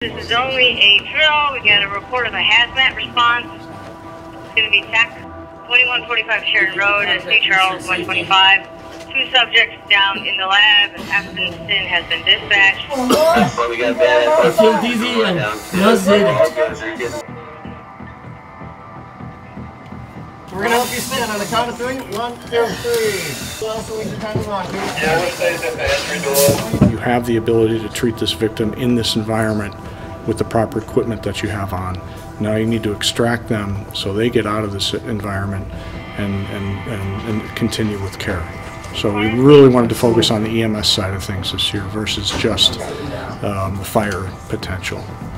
This is only a drill. We got a report of a hazmat response. It's going to be TAC 2145 Sheridan Road at St. Charles 125. 2 subjects down in the lab. Atkinson has been dispatched. Take it easy and just did it. We're going to help you stand on the count of 3. 1, 2, 3. What else do we depend on? You have the ability to treat this victim in this environment with the proper equipment that you have on. Now you need to extract them so they get out of this environment and continue with care. So we really wanted to focus on the EMS side of things this year versus just the fire potential.